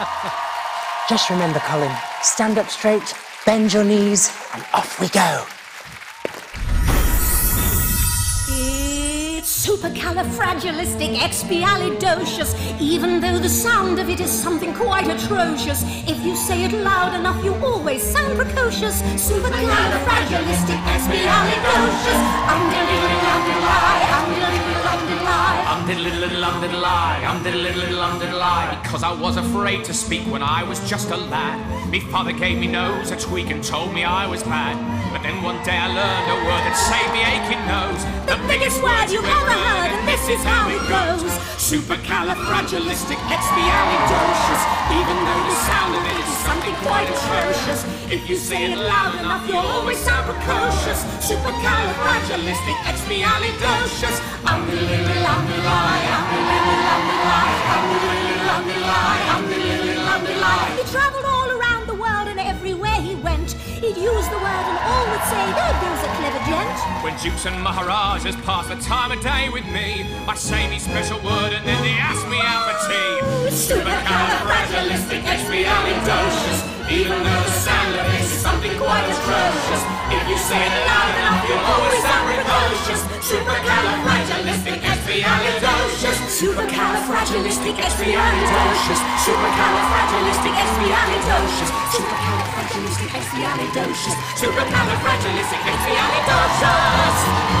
Just remember, Colin, stand up straight, bend your knees, and off we go. It's supercalifragilisticexpialidocious, even though the sound of it is something quite atrocious. If you say it loud enough, you always sound precocious. Supercalifragilisticexpialidocious. Because I was afraid to speak when I was just a lad. Me father gave me nose, a tweak, and told me I was bad. But then one day I learned a word that saved me aching nose. The biggest word you ever heard, and this is how it goes. Supercalifragilisticexpialidocious. Even though the sound of it is something quite atrocious. If you say it loud enough, you'll always sound precocious. Supercalifragilisticexpialidocious. He travelled all around the world, and everywhere he went, he'd use the word and all would say, there goes a clever gent. When dukes and maharajas pass the time of day with me, I say me special word and then they ask me out for tea. Supercalifragilisticexpialidocious. Even though the sound of it is something quite atrocious. If you say it loud enough, you'll always sound precocious. Supercalifragilisticexpialidocious. Supercalifragilisticexpialidocious. Supercalifragilisticexpialidocious. Supercalifragilisticexpialidocious. Supercalifragilisticexpialidocious.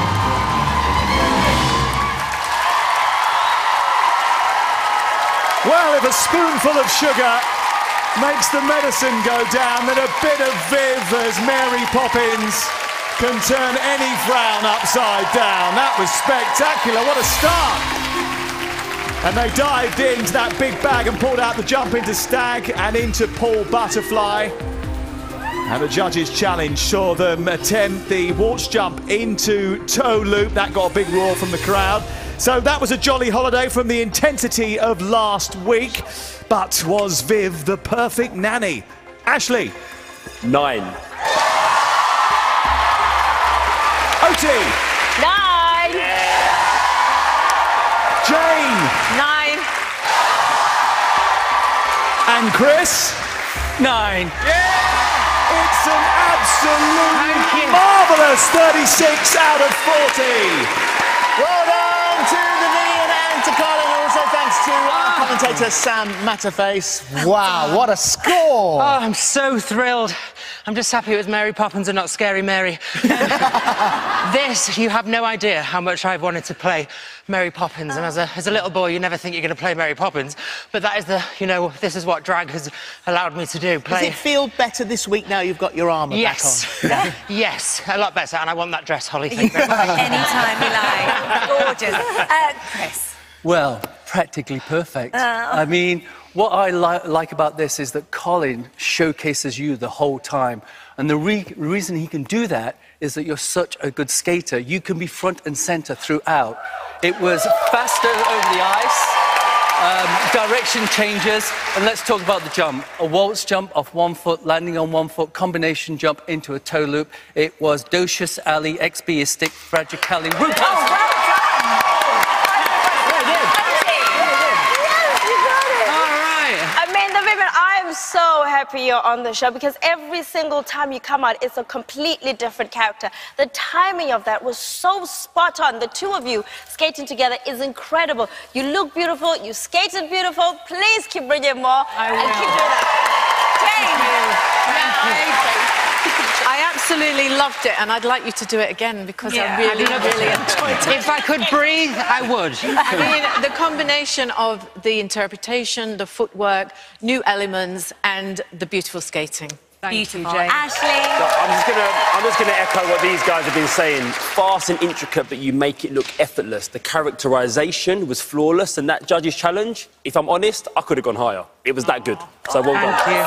Well, if a spoonful of sugar makes the medicine go down, then a bit of Viv as Mary Poppins can turn any frown upside down. That was spectacular. What a start. And they dived into that big bag and pulled out the jump into Stag and into Paul Butterfly. And the judges' challenge saw them attempt the waltz jump into toe loop. That got a big roar from the crowd. So that was a jolly holiday from the intensity of last week. But was Viv the perfect nanny? Ashley? 9. Oti? 9. Jane? 9. And Chris? 9. It's an absolute marvellous 36 out of 40. Well done to Vivienne and to Colin. Also thanks to our commentator Sam Matterface. Wow, what a score! Oh, I'm so thrilled. I'm just happy it was Mary Poppins and not Scary Mary. This, you have no idea how much I've wanted to play Mary Poppins. And as a little boy, you never think you're going to play Mary Poppins. But that is this is what drag has allowed me to do. Does it feel better this week now you've got your armour back on? Yes. Yes, a lot better. And I want that dress, Holly. Thank you very much. Anytime you like. Gorgeous. Chris. Well, practically perfect. I mean, what I like about this is that Colin showcases you the whole time. And the reason he can do that is that you're such a good skater. You can be front and centre throughout. It was faster over the ice, direction changes, and let's talk about the jump. A waltz jump off one foot, landing on one foot, combination jump into a toe loop. It was docious alley, expiistic, fragicali, I'm so happy you're on the show because every single time you come out, it's a completely different character. The timing of that was so spot on. The two of you skating together is incredible. You look beautiful, you skated beautiful. Please keep bringing more and keep doing that. I absolutely loved it, and I'd like you to do it again because I really enjoyed it. If I could breathe, I would. I mean, the combination of the interpretation, the footwork, new elements, and the beautiful skating. Thank you, Jane. Ashley. So I'm just gonna echo what these guys have been saying. Fast and intricate, but you make it look effortless. The characterization was flawless, and that judge's challenge, if I'm honest, I could have gone higher. It was that good. So well done. Thank you.